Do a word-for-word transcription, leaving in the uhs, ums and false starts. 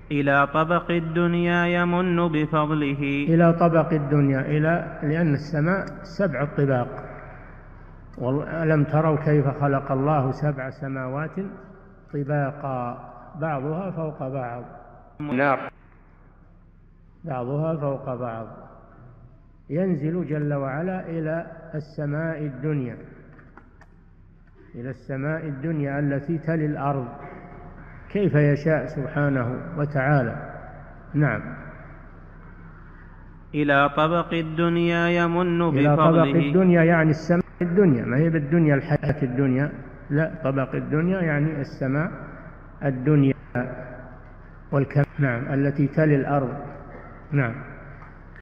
إلى طبق الدنيا يمن بفضله. إلى طبق الدنيا، إلى لأن السماء سبع طباق. وألم تروا كيف خلق الله سبع سماوات طباقا بعضها فوق بعض، نار بعضها فوق بعض. ينزل جل وعلا إلى السماء الدنيا، إلى السماء الدنيا التي تلي الأرض كيف يشاء سبحانه وتعالى. نعم. إلى طبق الدنيا يمن بفضله. إلى طبق الدنيا يعني السماء الدنيا، ما هي بالدنيا الحياة الدنيا، لا، طبق الدنيا يعني السماء الدنيا والكم، نعم، التي تلي الأرض. نعم.